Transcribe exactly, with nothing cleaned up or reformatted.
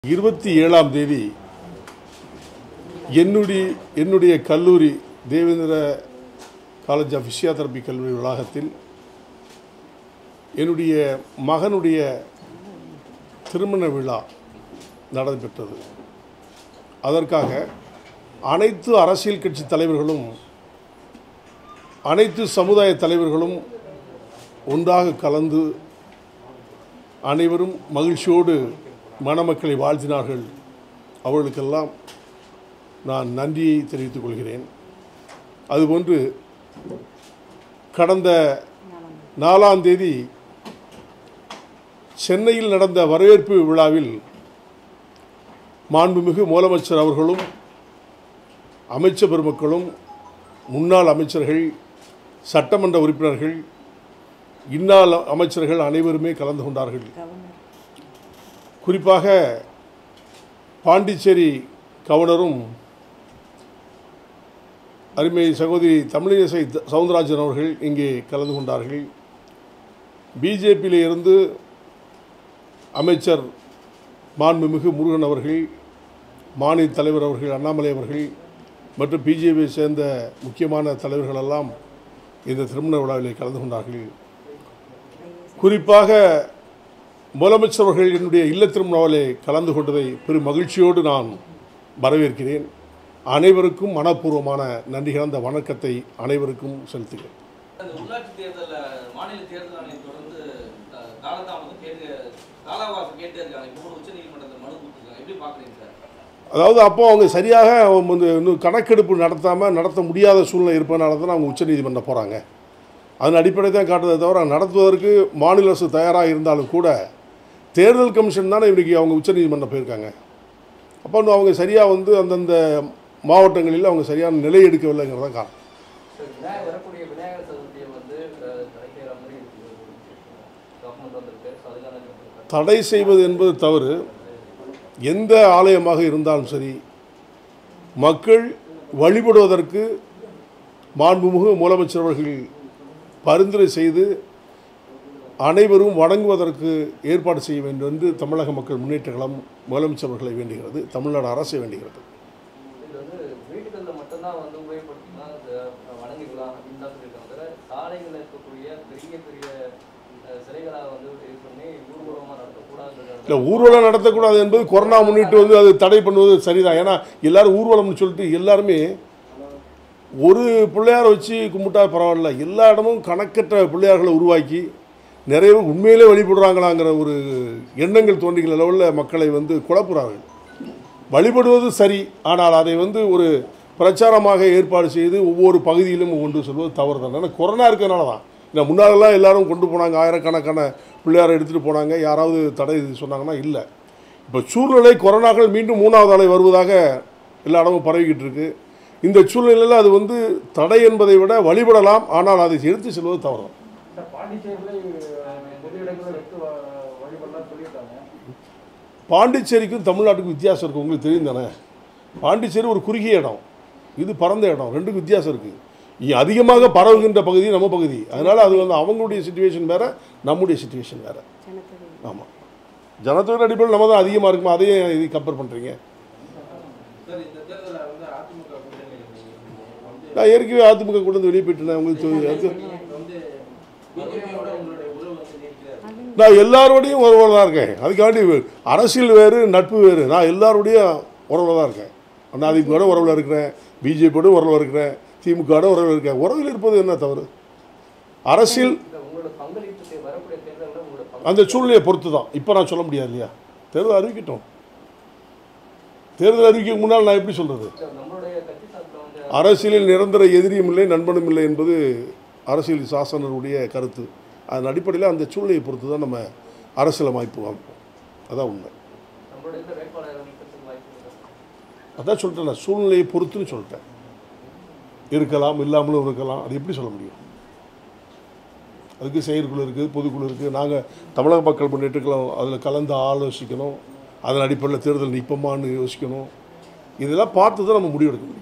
இருபத்தி ஏழாம் தேதி என்னுடைய என்னுடைய கல்லூரி தேவேந்திர காலேஜ் ஆஃப் ஃபிசியோதெரபி கல்லூரி வளாகத்தில் என்னுடைய மகனுடைய திருமண விழா நடைபெற்றது. அதற்காக அனைத்து அரசியல் கட்சி தலைவர்களும் அனைத்து சமுதாய தலைவர்களும் ஒன்றாக கலந்து அனைவரும் மகிழ்ச்சியோடு மணமக்களை வாழ்த்தினார்கள். அவர்களுக்கெல்லாம் நான் நன்றியை தெரிவித்துக் கொள்கிறேன். அதுபோன்று கடந்த நாலாம் தேதி சென்னையில் நடந்த வரவேற்பு விழாவில் மாண்புமிகு முதலமைச்சர் அவர்களும் அமைச்சர் பெருமக்களும் முன்னாள் அமைச்சர்கள், சட்டமன்ற உறுப்பினர்கள், இன்னாள் அமைச்சர்கள் அனைவருமே கலந்து கொண்டார்கள். குறிப்பாக பாண்டிச்சேரி கவர்னரும் அருமை சகோதரி தமிழிசை சவுந்தரராஜன் அவர்கள் இங்கே கலந்து கொண்டார்கள். பிஜேபியில் இருந்து அமைச்சர் மாண்புமிகு முருகன் அவர்கள், மாநில தலைவர் அவர்கள் அண்ணாமலை அவர்கள் மற்றும் பிஜேபியை சேர்ந்த முக்கியமான தலைவர்களெல்லாம் இந்த திருமண விழாவில் கலந்து கொண்டார்கள். குறிப்பாக முதலமைச்சர் அவர்கள் என்னுடைய இல்ல திருமணாவிலே கலந்து கொண்டதை பெரும் மகிழ்ச்சியோடு நான் வரவேற்கிறேன். அனைவருக்கும் மனப்பூர்வமான நன்றி கலந்த வணக்கத்தை அனைவருக்கும் செலுத்துகிறேன். உள்ளாட்சி தேர்தல் மாநில தேர்தல் ஆணையம் தொடர்ந்து காலதாமதம் கேட்டு காலவாசம் கேட்டே இருக்காங்க. இப்போ உச்ச நீதிமன்றத்தில் மனு கொடுத்துருக்காங்க. எப்படி பார்க்குறீங்க சார்? அதாவது அப்போ அவங்க சரியாக வந்து இன்னும் கணக்கெடுப்பு நடத்தாமல் நடத்த முடியாத சூழ்நிலை இருப்பதனால தான் அவங்க உச்ச நீதிமன்றம் போகிறாங்க. அதன் அடிப்படை தான் காட்டுறதை தவிர நடத்துவதற்கு மாநில அரசு தயாராக இருந்தாலும் கூட தேர்தல் கமிஷன் தானே இன்றைக்கி அவங்க உச்சநீதிமன்றம் போயிருக்காங்க. அப்போ அவங்க சரியாக வந்து அந்தந்த மாவட்டங்களில் அவங்க சரியான நிலை எடுக்கவில்லைங்கிறத காரணம். தடை செய்வது என்பது தவறு. எந்த ஆலயமாக இருந்தாலும் சரி, மக்கள் வழிபடுவதற்கு மாண்புமிகு முதலமைச்சர் அவர்கள் பரிந்துரை செய்து அனைவரும் வணங்குவதற்கு ஏற்பாடு செய்ய வேண்டும் என்று தமிழக மக்கள் முன்னேற்ற கழகம் முதலமைச்சர் அவர்களை வேண்டுகிறது, தமிழ்நாடு அரசை வேண்டுகிறது. இல்லை, ஊர்வலம் நடத்தக்கூடாது என்பது கொரோனா முன்னிட்டு வந்து அது தடை பண்ணுவது சரிதான். ஏன்னா எல்லாரும் ஊர்வலம்னு சொல்லிட்டு எல்லாருமே ஒரு பிள்ளையாரை வச்சு கும்பிட்டா பரவாயில்ல, எல்லா இடமும் கணக்கற்ற பிள்ளையார்களை உருவாக்கி நிறைய உண்மையிலே வழிபடுறாங்களாங்கிற ஒரு எண்ணங்கள் தோன்றுகிற லெவலில் மக்களை வந்து குழப்புறார்கள். வழிபடுவது சரி, ஆனால் அதை வந்து ஒரு பிரச்சாரமாக ஏற்பாடு செய்து ஒவ்வொரு பகுதியிலும் கொண்டு சொல்வது தவறு தான். ஏன்னா கொரோனா இருக்கிறதுனால தான். இல்லை, முன்னாலெல்லாம் எல்லாரும் கொண்டு போனாங்க, ஆயிரக்கணக்கான பிள்ளையாரை எடுத்துகிட்டு போனாங்க. யாராவது தடை சொன்னாங்கன்னா இல்லை. இப்போ சூழ்நிலை கொரோனாக்கள் மீண்டும் மூணாவது அலை வருவதாக எல்லா இடமும் பரவிக்கிட்டு இருக்கு. இந்த சூழ்நிலையில் அது வந்து தடை என்பதை விட வழிபடலாம், ஆனால் அதை எடுத்து செல்வது தவறு. பாண்டிச்சேரிக்கும் தமிழ்நாட்டுக்கும் வித்தியாசம் இருக்குது, உங்களுக்கு தெரியும் தானே. பாண்டிச்சேரி ஒரு குறுகிய இடம், இது பரந்த இடம், ரெண்டுக்கும் வித்தியாசம் இருக்குது. அதிகமாக பரவுகின்ற பகுதி நம்ம பகுதி. அதனால் அது வந்து அவங்களுடைய சிச்சுவேஷன் வேறு, நம்முடைய சிச்சுவேஷன் வேறு. ஆமாம், ஜனத்தொகை அடிப்படையில் நம்ம தான் அதிகமாக இருக்குமா, அதையும் இது கம்பேர் பண்ணுறீங்க. நான் ஏற்கனவே அதிமுக கூட வந்து வெளியே போயிட்டேன். உங்களுக்கு நான் எல்லாரோடையும் உறவுல தான் இருக்கேன். அதுக்காண்டி அரசியல் வேறு, நட்பு வேறு. நான் எல்லாரோடையும் உறவுல தான் இருக்கேன். நான் அதிமுக உறவில் இருக்கிறேன், பிஜேபியோட உறவில் இருக்கிறேன், திமுக உறவில் இருக்கேன். உறவில் இருப்பது என்ன தவறு? அரசியல் அந்த சூழ்நிலையை பொறுத்து தான். இப்போ நான் சொல்ல முடியாது இல்லையா. தேர்தல் அறிவிக்கட்டும். தேர்தல் அறிவிக்க முன்னால் நான் எப்படி சொல்கிறது? அரசியலில் நிரந்தர எதிரியும் இல்லை, நண்பனும் இல்லை என்பது அரசியல் சாசனருடைய கருத்து. அதன் அடிப்படையில் அந்த சூழ்நிலையை பொறுத்து தான் நம்ம அரசியல் அமைப்பு அமைப்போம். அதான் உண்மை. அதான் சொல்லிட்டேன், சூழ்நிலையை பொறுத்துன்னு சொல்லிட்டேன். இருக்கலாம், இல்லாமலும் இருக்கலாம். அது எப்படி சொல்ல முடியும்? அதுக்கு செயற்குழு இருக்குது, பொதுக்குழு இருக்குது. நாங்கள் தமிழக மக்கள் முன்னேற்றக்கலாம் அதில் கலந்து ஆலோசிக்கணும். அதன் அடிப்படையில் தேர்தல் நிற்போமான்னு யோசிக்கணும். இதெல்லாம் பார்த்து தான் நம்ம முடிவெடுக்க முடியும்.